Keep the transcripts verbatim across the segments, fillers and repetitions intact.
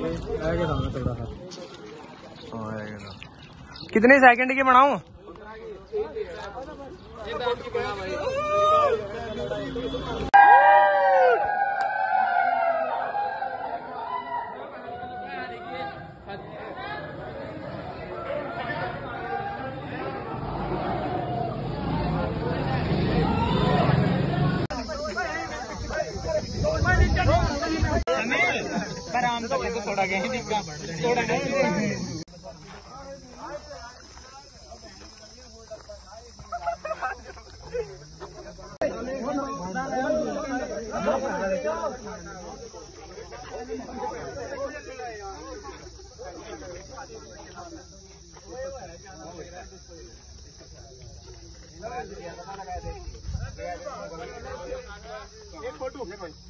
थोड़ा सा कितने सेकंड की बनाऊं? आराम से तो थोड़ा गए थोड़ा एक फोटो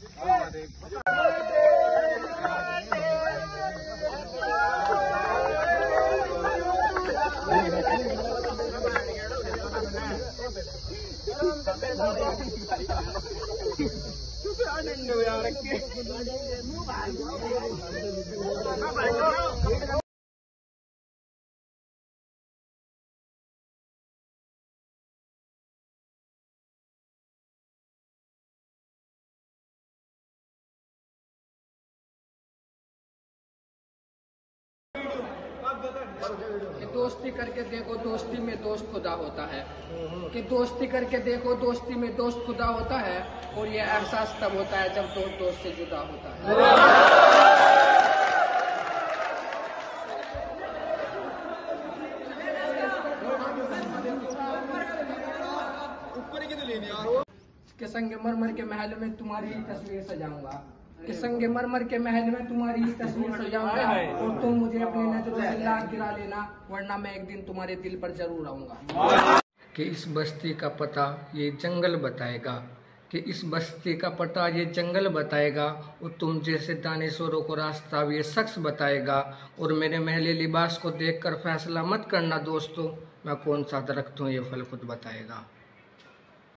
कि दोस्ती करके देखो दोस्ती में दोस्त खुदा होता है, कि दोस्ती करके देखो दोस्ती में दोस्त खुदा होता है, और ये एहसास तब होता है जब दोस्त दोस्त से जुदा होता है। कि संगमरमर के महल में तुम्हारी ही तस्वीर सजाऊंगा, कि संगमरमर के महल में तुम्हारी ही तस्वीर सजाऊंगा, और तुम मुझे अपनी नजरों से लाख गिरा लेना, वरना मैं एक दिन तुम्हारे दिल पर जरूर आऊंगा। कि इस बस्ती का पता ये जंगल बताएगा, कि इस बस्ती का पता ये जंगल बताएगा, और तुम जैसे दानेश्वरों को रास्ता ये शख्स बताएगा। और मेरे महली लिबास को देखकर फैसला मत करना दोस्तों, मैं कौन सा दरख्त हूँ ये फल खुद बताएगा।